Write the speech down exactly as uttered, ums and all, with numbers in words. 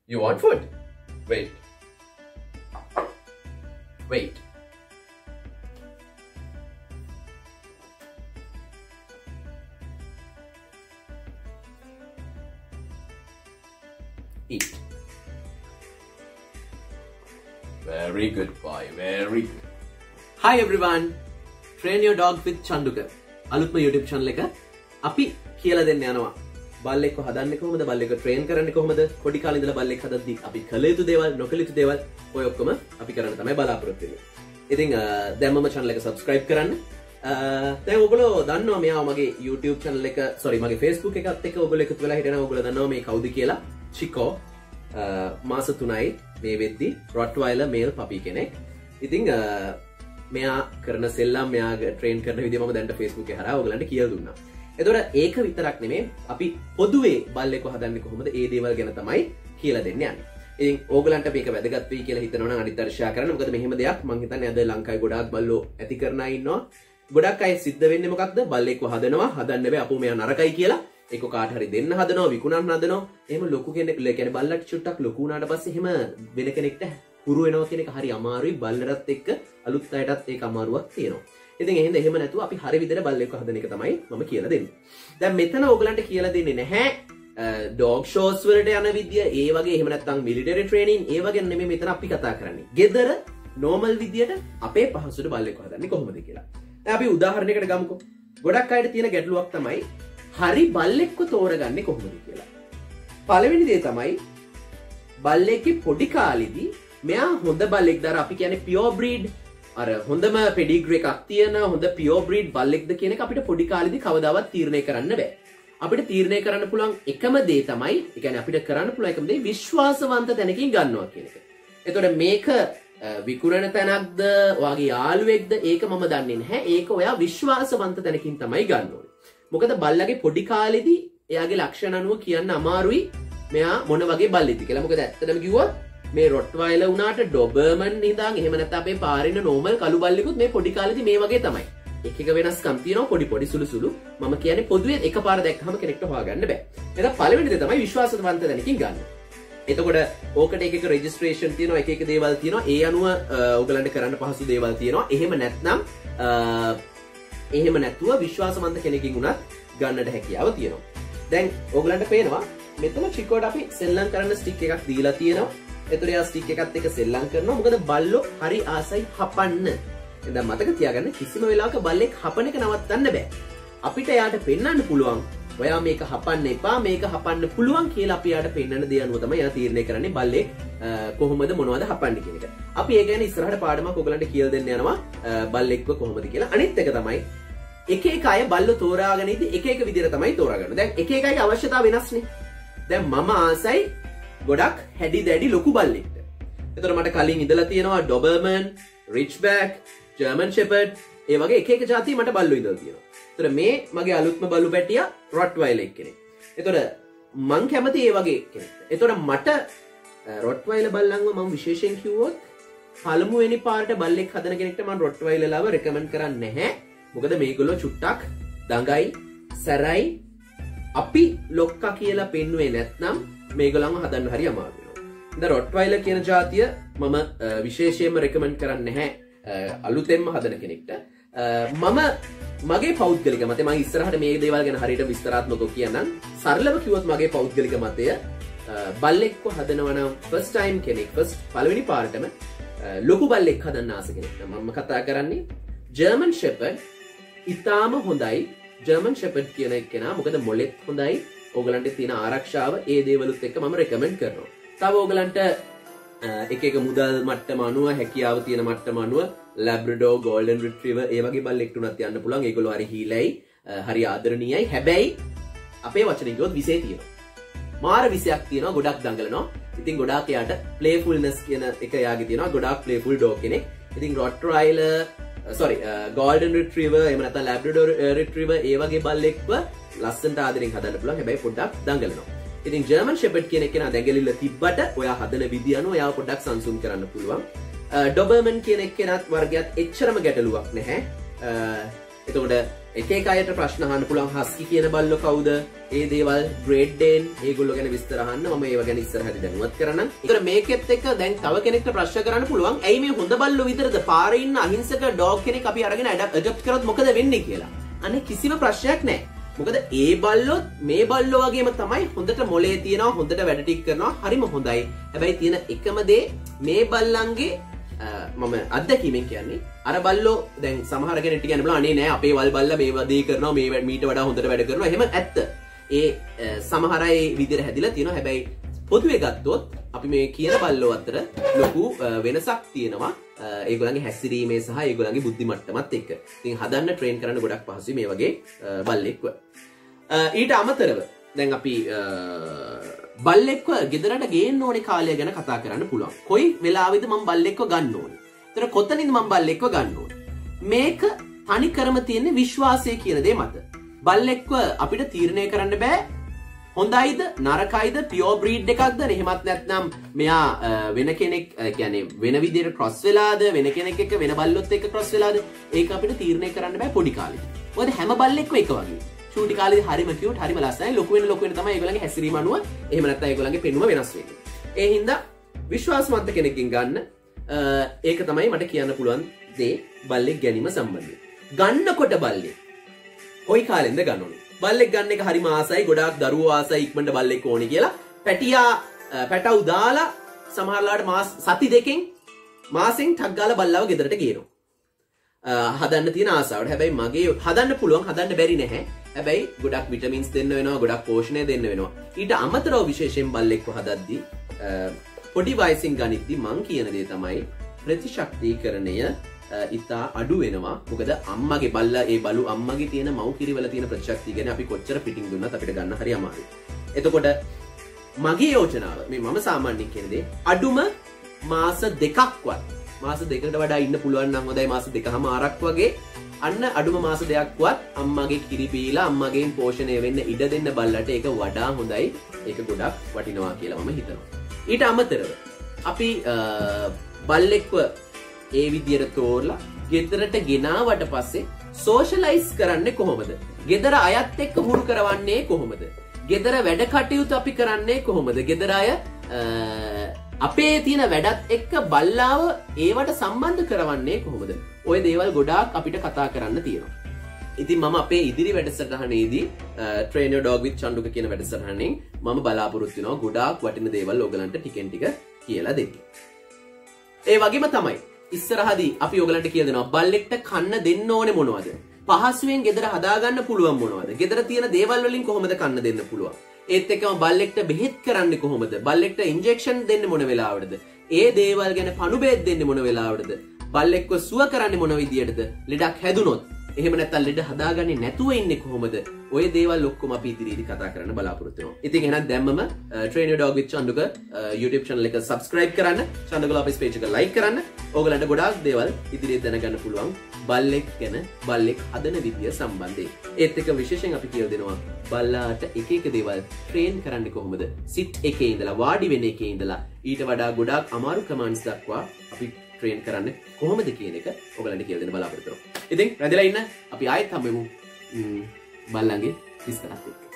You want food? Wait. Wait. Eat. Very good boy. Very good. Hi everyone. Train your dog with Chanduka. අලුත්ම YouTube channel එක අපි කියලා දෙන්න යනවා. බල්ලෙක්ව හදන්නේ කොහොමද? බල්ලෙක්ව train කරන්නේ කොහොමද? පොඩි කාලේ ඉඳලා බල්ලෙක් හදද්දී අපි කළ යුතු දේවල්, නොකළ යුතු දේවල් ඔය ඔක්කොම අපි කරන්න තමයි බලාපොරොත්තු වෙන්නේ. ඉතින් දැන් මම channel එක subscribe කරන්න. දැන් ඔයගොල්ලෝ දන්නවා මෙයා මගේ YouTube channel එක, sorry මගේ Facebook එකත් එක්ක ඔයගොල්ලෝ එකතු වෙලා හිටියනවා. ඔයගොල්ලෝ දන්නවා මේ කවුද කියලා. Chico මාස තුනයි මේ වෙද්දී Rottweiler male puppy කෙනෙක්. ඉතින් මෙයා කරන සෙල්ලම් මෙයා ට්‍රේන් කරන විදිහ මම දැන්ට Facebook එකේ හරහා ඔයගලන්ට කියලා දුන්නා. එතකොට ඒක විතරක් නෙමෙයි අපි පොදුවේ බල්ලෙක්ව හදන්නේ කොහොමද ඒ දේවල් ගැන තමයි කියලා දෙන්න යන්නේ. ඉතින් ඕගලන්ට මේක වැදගත් වෙයි කියලා හිතනවා නම් අනිත් අය ෂෙයා කරන්න. මොකද මෙහෙම දෙයක් මම හිතන්නේ අද ලංකාවේ ගොඩාක් බල්ලෝ ඇති කරන අය ඉන්නවා. ගොඩක් අය සිද්ධ වෙන්නේ මොකක්ද? බල්ලෙක්ව හදනවා, හදන්න බෑ අපෝ මෙයා නරකයි කියලා. ඒක කාට හරි දෙන්න හදනවා, විකුණන්න හදනවා. එහෙම ලොකු කෙනෙක්, ඒ කියන්නේ බල්ලට චුට්ටක් ලොකු වුණාට පස්සේ එහෙම වෙන කෙනෙක්ට හුරු වෙනවා කියන එක හරි අමාරුයි. බල්ලටත් එක්ක අලුත් අයටත් ඒක අමාරුවක් තියෙනවා. ඉතින් එහෙනම් එහෙම නැතුව අපි හරි විදිහට බල්ලෙක්ව හදන එක තමයි මම කියලා දෙන්නේ. දැන් මෙතන ඕගලන්ට කියලා දෙන්නේ නැහැ ඩොග් ෂෝස් වලට යන විදිය, ඒ වගේ එහෙම නැත්නම් මිලිටරි ට්‍රේනින් ඒ වගේ නෙමෙයි මෙතන අපි කතා කරන්නේ. ගෙදර නෝමල් විදියට අපේ පහසුට බල්ලෙක්ව හදන්නේ කොහොමද කියලා. දැන් අපි උදාහරණයකට ගමුකෝ. ගොඩක් අයට තියෙන ගැටලුවක් තමයි හරි බල්ලෙක්ව තෝරගන්නේ කොහොමද කියලා. පළවෙනි දේ තමයි බල්ලෙක්ගේ පොඩි කාලෙදී මෙයා හොඳ බල්ලෙක් දර අපි කියන්නේ පියෝර් බ්‍රීඩ් අර හොඳම පෙඩිග්‍රී එකක් තියෙන හොඳ පියෝර් බ්‍රීඩ් බල්ලෙක්ද කියන එක අපිට පොඩි කාලෙදී කවදාවත් තීරණය කරන්න බෑ. අපිට තීරණය කරන්න පුළුවන් එකම දේ තමයි, ඒ කියන්නේ අපිට කරන්න පුළුවන් එකම දේ විශ්වාසවන්ත තැනකින් ගන්නවා කියන එක. එතකොට මේක විකුණන තැනක්ද, ඔයාගේ යාළුවෙක්ද ඒක මම දන්නේ නැහැ. ඒක ඔයා විශ්වාසවන්ත තැනකින් තමයි ගන්න ඕනේ. මොකද බල්ලගේ පොඩි කාලෙදී එයාගේ ලක්ෂණ අනුව කියන්න අමාරුයි මෙයා මොන වගේ බල්ලෙක්ද කියලා. මොකද ඇත්තටම කිව්වොත් මේ රොට්වයිලර් උනාට ඩොබර්මන් ඉඳන් එහෙම නැත්නම් අපේ පාරින නෝමල් කළු බල්ලෙකුත් මේ පොඩි කාලෙදී මේ වගේ තමයි. එක එක වෙනස්කම් තියෙනවා පොඩි පොඩි සුළු සුළු. මම කියන්නේ පොදුවේ එකපාර දැක්කම කෙනෙක්ට හොයාගන්න බෑ. එහෙනම් පළවෙනි දේ තමයි විශ්වාසවන්ත තැනකින් ගන්න. එතකොට ඕකට එක එක රෙජිස්ට්‍රේෂන් තියෙනවා, එක එක දේවල් තියෙනවා. ඒ අනුව ඔයගලන්ට කරන්න පහසු දේවල් තියෙනවා. එහෙම නැත්නම් එහෙම නැතුව විශ්වාසවන්ත කෙනකින් උනත් ගන්නට හැකියාව තියෙනවා. දැන් ඕගලන්ට පේනවා මෙතන චිකෝට අපි සෙල්ලම් කරන්න ස්ටික් එකක් දීලා තියෙනවා. එතකොට යා ස්ටික් එකත් එක්ක සෙල්ලම් කරනවා. මොකද බල්ලෝ හරි ආසයි හපන්න. දැන් මතක තියාගන්න කිසිම වෙලාවක බල්ලෙක් හපන එක නවත්තන්න බෑ. අපිට එයාට පෙන්වන්න පුළුවන් ඔයා මේක හපන්න එපා, මේක හපන්න පුළුවන් කියලා අපි එයාට පෙන්වන්න දේ අනුව තමයි එයා තීරණය කරන්නේ බල්ලෙක් කොහොමද මොනවද හපන්නේ කියන එක. අපි ඒ ගැන ඉස්සරහට පාඩමක් ඔයගලන්ට කියලා දෙන්න යනවා බල්ලෙක්ව කොහොමද කියලා. අනිත් එක තමයි එක එක අය බල්ලෝ තෝරාගෙන ඉදි එක එක විදිහට තමයි තෝරාගන්නේ. දැන් එක එක අයගේ අවශ්‍යතාව වෙනස්නේ. දැන් මම ආසයි ගොඩක් හැඩි දැඩි ලොකු බල්ලෙක්ට. එතකොට මට කලින් ඉඳලා තියෙනවා ඩොබර්මන්, රිච්බැක්, ජර්මන් ෂෙපර්ඩ්, ඒ වගේ එක එක જાති මට බල්ලෝ ඉඳලා තියෙනවා. එතකොට මේ මගේ අලුත්ම බල්ලු පැටියා රොට්වයිලර් කෙනෙක්. එතකොට මං කැමති ඒ වගේ කෙනෙක්. එතකොට මට රොට්වයිලර් බල්ලන්ව මම විශේෂයෙන් කිව්වොත් පළමුවෙනි පාරට බල්ලෙක් හදන කෙනෙක්ට මම රොට්වයිලර්ලව රෙකමන්ඩ් කරන්නේ නැහැ. මොකද මේගොල්ලෝ චුට්ටක් දඟයි, සැරයි, අපි ලොක්කා කියලා පෙන්වුවේ නැත්නම් මේගොල්ලන්ව හදන්න හරි අමාරු වෙනවා. දැන් රොට්වයිලර් කියන જાතිය මම විශේෂයෙන්ම රෙකමන්ඩ් කරන්නේ නැහැ අලුතෙන්ම හදන කෙනෙක්ට. මම මගේ පෞද්ගලික මතය, මම ඉස්සරහට මේ දේවල් ගැන හරියට විස්තරාත්මකව කියන්නම්. සරලව කිව්වොත් මගේ පෞද්ගලික මතය බල්ලෙක්ව හදනවා නම් ෆස්ට් ටයිම් කෙනෙක්, ෆස්ට් පළවෙනි පාරටම ලොකු බල්ලෙක් හදන්න ආස කෙනෙක් මම කතා කරන්නේ ජර්මන් ෂෙපර්ඩ්. ඉතාම හොඳයි ජර්මන් ෂෙපර්ඩ් කියන එකනා. මොකද මොලෙත් හොඳයි, ඕගලන්ට තියෙන ආරක්ෂාව ඒ දේවලුත් එක්ක මම රෙකමන්ඩ් කරනවා. තව ඕගලන්ට එක එක මුදල් මට්ටම අනුව, හැකියාව තියෙන මට්ටම අනුව ලැබ්‍රඩෝ, ගෝල්ඩන් රිට්‍රීවර් ඒ වගේ බල්ලෙක්ට උනත් යන්න පුළුවන්. ඒගොල්ලෝ හරි හීලයි, හරි ආදරණීයයි. හැබැයි අපේ වචනෙන් කිව්වොත් විසේ තියෙනවා. මාර විසයක් තියෙනවා, ගොඩක් දඟලනවා. ඉතින් ගොඩාක් එයාට ප්ලේෆුල්නස් කියන එක එයාගේ තියෙනවා. ගොඩාක් ප්ලේෆුල් ඩොග් කෙනෙක්. ඉතින් රොට්වයිලර් sorry golden retriever එහෙම නැත්නම් labrador retriever ඒ වගේ බල්ලෙක්ව ලස්සනට ආදරෙන් හදන්න පුළුවන්. හැබැයි පොඩ්ඩක් දඟලනවා. ඉතින් ජර්මන් ෂෙපර්ඩ් කියන එක නා දැඟලිල්ල තිබ්බට ඔයා හදන විදිය අනුව ඔයාව පොඩ්ඩක් සංසුන් කරන්න පුළුවන්. ඩොබර්මන් කියන එක්කෙනාත් වර්ගයත් එච්චරම ගැටලුවක් නැහැ. එතකොට එක එක අයට ප්‍රශ්න අහන්න පුළුවන් හස්කි කියන බල්ලෝ කවුද? ඒ දේවල් ග්‍රේඩ් ඩේන් ඒගොල්ලෝ ගැන විස්තර අහන්න මම ඒව ගැන ඉස්සරහදී දැනුවත් කරන්නම්. ඒතර මේකෙත් එක්ක දැන් තව කෙනෙක්ට ප්‍රශ්න කරන්න පුළුවන් ඇයි මේ හොඳ බල්ලෝ විතරද පාරේ ඉන්න අහිංසක ඩොග් කෙනෙක් අපි අරගෙන ඇඩොප්ට් කරොත් මොකද වෙන්නේ කියලා. අනේ කිසිම ප්‍රශ්නයක් නැහැ. මොකද ඒ බල්ලොත් මේ බල්ලෝ වගේම තමයි හොඳට මොලේ තියනවා හොඳට වැඩ ටික කරනවා හරිම හොඳයි. හැබැයි තියෙන එකම දේ මේ බල්ලන්ගේ මම අත්දැකීමෙන් කියන්නේ අර බල්ලෝ දැන් සමහර කෙනෙක්ට කියන්න බලා අනේ නෑ අපේ වල් බල්ලා මේ දේ කරනවා මේ මීට වඩා හොඳට වැඩ කරනවා එහෙම ඇත්ත. ඒ සමහර අය විදිහට හැදිලා තියෙනවා. හැබැයි පොදුවේ ගත්තොත් අපි මේ කියන බල්ලෝ අතර ලොකු වෙනසක් තියෙනවා. ඒගොල්ලන්ගේ හැසිරීමේ සහ ඒගොල්ලන්ගේ බුද්ධි මට්ටමත් එක්ක. ඉතින් හදන්න ට්‍රේන් කරන්න ගොඩක් පහසුයි මේ වගේ බල්ලෙක්ව. ඊට අමතරව දැන් අපි බල්ලෙක්ව ගෙදරට ගේන්න ඕනේ කාලය ගැන කතා කරන්න පුළුවන්. කොයි වෙලාවෙද මම බල්ලෙක්ව ගන්න ඕනේ? ඒතර කොතනින්ද මම බල්ලෙක්ව ගන්න ඕනේ? මේක තනි කරම තියෙන විශ්වාසය කියන දේ මත. බල්ලෙක්ව අපිට තීරණය කරන්න බෑ හොඳයිද නරකයිද පියෝ බ්‍රීඩ් එකක්ද එහෙමත් නැත්නම් මෙයා වෙන කෙනෙක් කියන්නේ වෙන විදිහට ක්‍රොස් වෙලාද වෙන කෙනෙක් එක්ක වෙන බල්ලොත් එක්ක ක්‍රොස් වෙලාද ඒක අපිට තීරණය කරන්න බෑ පොඩි කාලේ. මොකද හැම බල්ලෙක්ම එක වගේ. චූටි කාලේ හරිම කියුට් හරිම ලස්සනයි ලොකු වෙන ලොකු වෙන තමයි ඒගොල්ලන්ගේ හැසිරීම අනුව එහෙම නැත්නම් ඒගොල්ලන්ගේ පෙනුම වෙනස් වෙන්නේ. ඒ හින්දා විශ්වාසවන්ත කෙනෙක්ගෙන් ගන්න ඒක තමයි මට කියන්න පුළුවන් දේ බල්ලෙක් ගැනීම සම්බන්ධයෙන්. ගන්නකොට බල්ලෙක් කොයි කාලෙන්ද ගන්න ඕනේ? බල්ලෙක් ගන්න එක හරිම ආසයි ගොඩාක් දරුවෝ ආසයි ඉක්මනට බල්ලෙක් ඕනේ කියලා පැටියා පැටව් දාලා සමහරලාට මාස සති දෙකෙන් මාසෙන් ටක් ගාලා බල්ලව ගෙදරට ගේනවා. හදන්න තියෙන ආසාවට. හැබැයි මගේ හදන්න පුළුවන් හදන්න බැරි නැහැ. හැබැයි ගොඩක් විටමින්ස් දෙන්න වෙනවා ගොඩක් පෝෂණය දෙන්න වෙනවා. ඊට අමතරව විශේෂයෙන් බල්ලෙක්ව හදද්දී පොඩි වයසින් ගනිද්දී මං කියන දේ තමයි ප්‍රතිශක්තිකරණය ඉතා අඩු වෙනවා. මොකද අම්මගේ බල්ලා ඒ බලු අම්මගේ තියෙන මව් කිරිවල තියෙන ප්‍රතිශක්තිය ගැන අපි කොච්චර පිටින් දුන්නත් අපිට ගන්න හරි අමාරුයි. එතකොට මගේ යෝජනාව මේ මම සාමාන්‍යයෙන් කියන දේ අඩුම මාස දෙකක්වත් මාස දෙකකට වඩා ඉන්න පුළුවන් නම් හොඳයි. මාස දෙකමාරක් වගේ අන්න අඩුම මාස දෙකක්වත් අම්මගේ කිරි බීලා අම්මගෙන් පෝෂණය වෙන්න ඉඩ දෙන්න බල්ලට ඒක වඩා හොඳයි. ඒක ගොඩක් වටිනවා කියලා මම හිතනවා. ඊට අමතරව අපි බල්ලෙක්ව ඒ විදියට තෝරලා ගෙදරට ගෙනාවට පස්සේ සෝෂලයිස් කරන්නේ කොහොමද? ගෙදර අයත් එක්ක හුරු කරවන්නේ කොහොමද? ගෙදර වැඩ කටයුතු අපි කරන්නේ කොහොමද? ගෙදර අය අපේ තියෙන වැඩත් එක්ක බල්ලාව ඒවට සම්බන්ධ කරවන්නේ කොහොමද? ওই දේවල් ගොඩාක් අපිට කතා කරන්න තියෙනවා. ඉතින් මම අපේ ඉදිරි වැඩසටහනේදී Train Your Dog with Chanduka කියන වැඩසටහනෙන් මම බලාපොරොත්තු වෙනවා ගොඩාක් වටින දේවල් ඔයගලන්ට ටිකෙන් ටික කියලා දෙන්න. ඒ වගේම තමයි ඉස්සරහදී අපි ඔයගලන්ට කියලා දෙනවා බල්ලෙක්ට කන්න දෙන්න ඕනේ මොනවද? පහසුවෙන් ගෙදර හදාගන්න පුළුවන් මොනවද? ගෙදර තියෙන දේවල් වලින් කොහොමද කන්න දෙන්න පුළුවන්? ඒත් එක්කම බල්ලෙක්ට බෙහෙත් කරන්නේ කොහොමද? බල්ලෙක්ට ඉන්ජෙක්ෂන් දෙන්නේ මොන වෙලාවටද? ඒ දේවල් ගැන පණුබෙහෙත් දෙන්නේ මොන වෙලාවටද? බල්ලෙක්ව සුව කරන්නේ මොන විදියටද? ලෙඩක් හැදුනොත් එහෙම නැත්නම් ලෙඩ හදාගන්නේ නැතුව ඉන්නේ කොහොමද? ඔය දේවල් ඔක්කොම අපි ඉදිරියේදී කතා කරන්න බලාපොරොත්තු වෙනවා. ඉතින් එහෙනම් දැම්මම Train Your Dog with Chanduka YouTube channel එක subscribe කරන්න, Chanduka Lopez page එක like කරන්න. ඕගලන්ට ගොඩාක් දේවල් ඉදිරියේ දැනගන්න පුළුවන් බල්ලෙක් ගැන, බල්ලෙක් හදන විදිය සම්බන්ධයෙන්. ඒත් එක්ක විශේෂයෙන් අපි කියලා දෙනවා බල්ලාට එක එක දේවල් train කරන්නේ කොහොමද? sit එකේ ඉඳලා වාඩි වෙන එකේ ඉඳලා ඊට වඩා ගොඩාක් අමාරු commands දක්වා අපි train කරන්නේ කොහොමද කියන එක ඔයගලන්ට කියලා දෙන්න බලාපොරොත්තු වෙනවා. ඉතින් රැඳිලා ඉන්න අපි ආයෙත් හම්බෙමු බල්ලන්ගේ විස්තරات එක්ක.